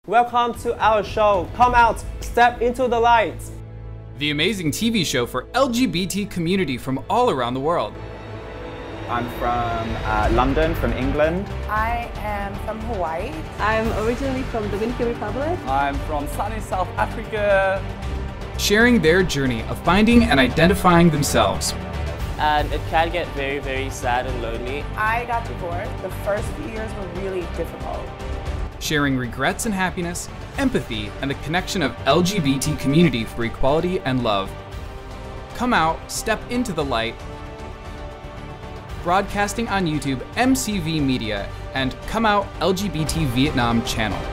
Welcome to our show. Come out, step into the light. The amazing TV show for LGBT community from all around the world. I'm from London, from England. I am from Hawaii. I'm originally from Dominican Republic. I'm from sunny South Africa. Sharing their journey of finding and identifying themselves. And it can get very, very sad and lonely. I got divorced. The first few years were really difficult. Sharing regrets and happiness, empathy, and the connection of LGBT community for equality and love. Come out, step into the light. Broadcasting on YouTube MCV Media and Come Out LGBT Vietnam channel.